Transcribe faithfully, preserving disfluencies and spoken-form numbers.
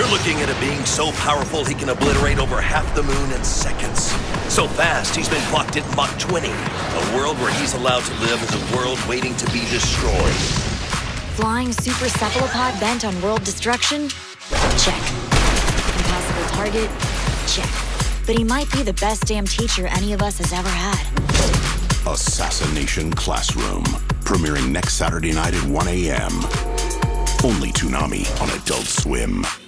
You're looking at a being so powerful he can obliterate over half the moon in seconds. So fast, he's been clocked at Mach twenty. A world where he's allowed to live is a world waiting to be destroyed. Flying super cephalopod bent on world destruction? Check. Impossible target? Check. But he might be the best damn teacher any of us has ever had. Assassination Classroom. Premiering next Saturday night at one A M Only Toonami on Adult Swim.